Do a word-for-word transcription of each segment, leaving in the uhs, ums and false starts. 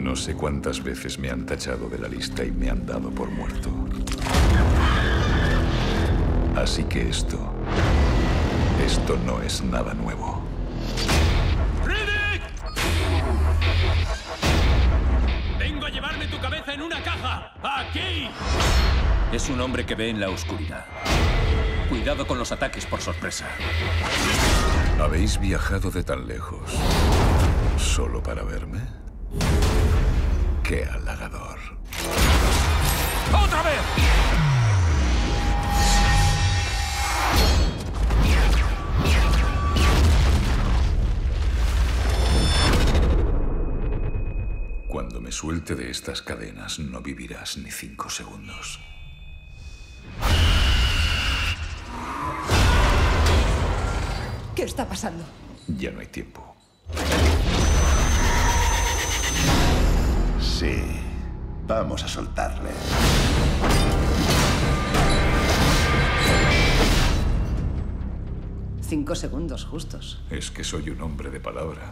No sé cuántas veces me han tachado de la lista y me han dado por muerto. Así que esto... Esto no es nada nuevo. ¡Riddick! ¡Vengo a llevarme tu cabeza en una caja! ¡Aquí! Es un hombre que ve en la oscuridad. Cuidado con los ataques por sorpresa. ¿Habéis viajado de tan lejos solo para verme? ¡Qué halagador! ¡Otra vez! Cuando me suelte de estas cadenas, no vivirás ni cinco segundos. ¿Qué está pasando? Ya no hay tiempo. Sí, vamos a soltarle. Cinco segundos justos. Es que soy un hombre de palabra.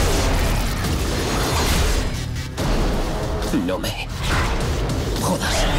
No me jodas.